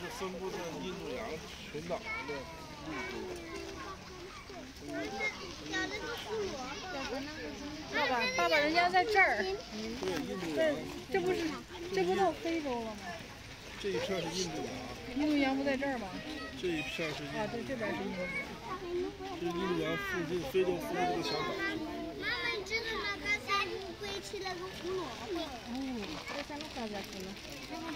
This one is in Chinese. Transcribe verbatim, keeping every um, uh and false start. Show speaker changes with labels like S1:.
S1: 是分布在印度洋群岛的陆地。
S2: 爸爸，爸爸，人家在这儿。
S1: 对，印度
S2: 这
S1: 洋。
S2: 这不是，这不到非洲了吗？
S1: 这一片是印度洋。
S2: 印度洋不在这儿吗？
S1: 这一片是印度洋。
S2: 啊，对，这边是印度洋。
S1: 这是印度洋附近，非洲附近这个小岛。
S3: 妈妈，你知道吗？刚才乌龟吃了个胡萝卜。
S2: 哦，这三个大家吃了。